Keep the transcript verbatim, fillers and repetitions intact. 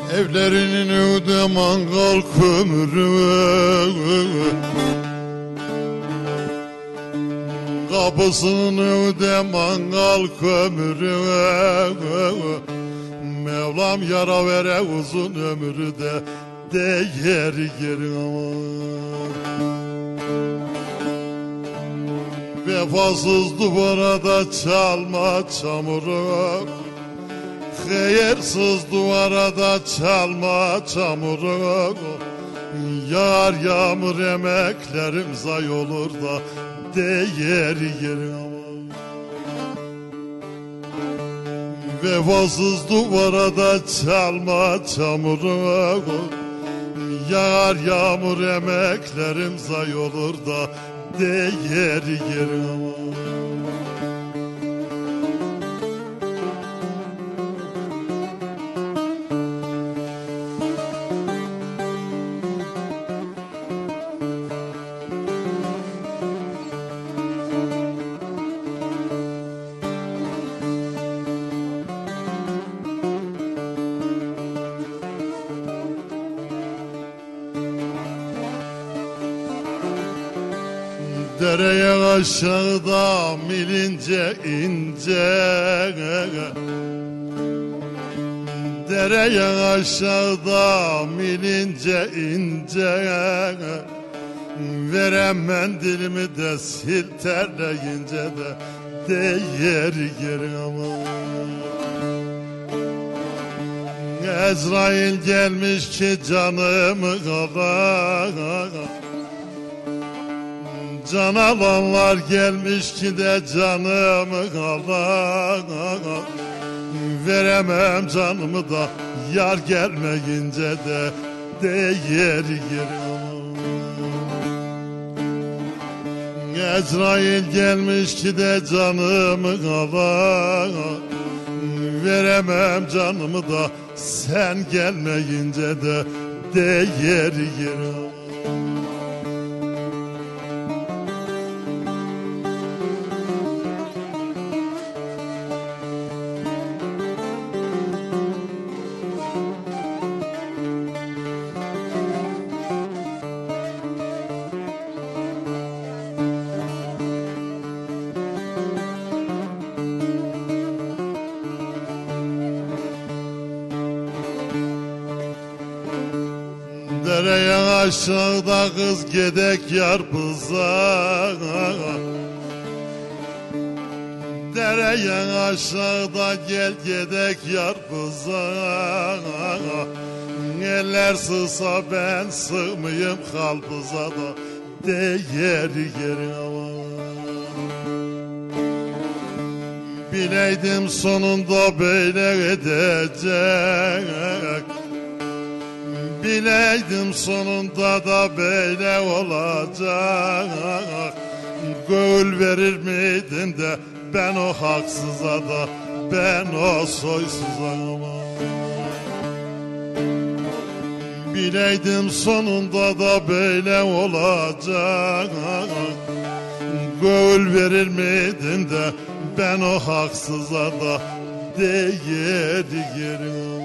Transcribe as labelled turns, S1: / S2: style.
S1: Evlerinin öde mangal kömürü, kapısının öde mangal kömürü. Mevlam yara vere uzun ömrü de değer geri aman. Vefasız duvara da çalma çamuru, hayırsız duvara da çalma çamuru. Yar yağmur emeklerim zay olur da değer yeri aman. Vefasız duvara da çalma çamuru, yar yağmur emeklerim zay olur da değer yeri aman. Dereye aşağıda milince ince, dereye aşağıda milince ince. Verem mendilimi de sil terleyince de değer geri aman. Ezrail gelmiş ki canımı alan, can alanlar gelmiş ki de canımı alan. Veremem canımı da yar gelmeyince de değer geri aman. Ezrail gelmiş ki de canımı alan. Veremem canımı da sen gelmeyince de değer geri aman. Dereye aşağıda kız gedek yarpıza, dereye aşağıda gel gedek yarpıza. Eller sığsa ben sığmayayım kalpıza da değer geri aman. Bileydim sonunda böyle edecek, bileydim sonunda da böyle olacak. Gül verir miydin de ben o haksıza da, ben o soysuza aman. Bileydim sonunda da böyle olacak. Gül verir miydin de ben o haksıza da değer yerim.